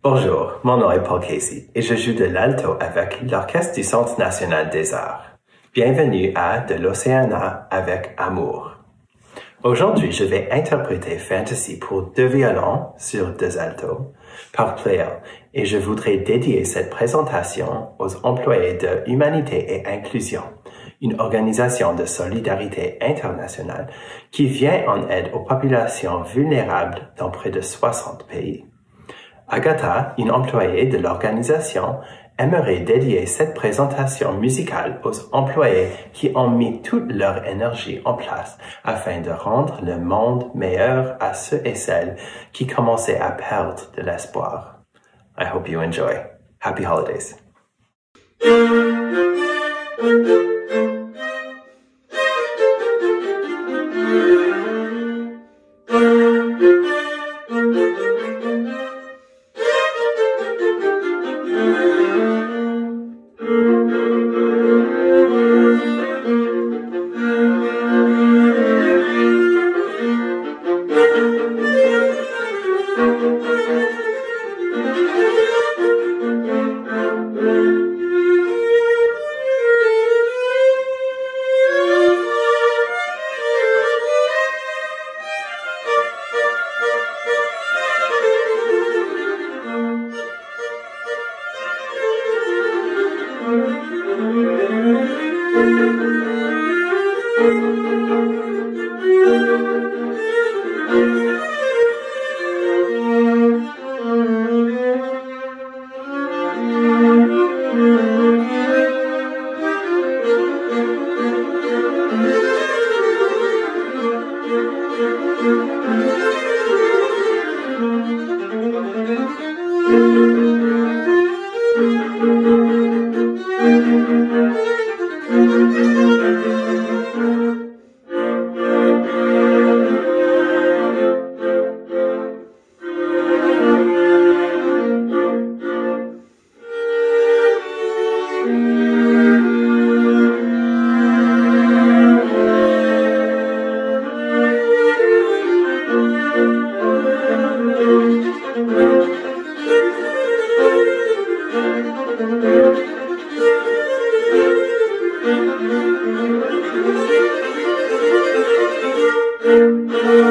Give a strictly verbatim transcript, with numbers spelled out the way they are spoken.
Bonjour, mon nom est Paul Casey et je joue de l'alto avec l'Orchestre du Centre national des arts. Bienvenue à De l'Océana avec amour. Aujourd'hui, je vais interpréter Fantasy pour deux violons sur deux altos par Pleyel et je voudrais dédier cette présentation aux employés de Humanité et Inclusion, une organisation de solidarité internationale qui vient en aide aux populations vulnérables dans près de soixante pays. Agatha, une employée de l'organisation, aimerait dédier cette présentation musicale aux employés qui ont mis toute leur énergie en place afin de rendre le monde meilleur à ceux et celles qui commençaient à perdre de l'espoir. I hope you enjoy. Happy holidays. Thank you.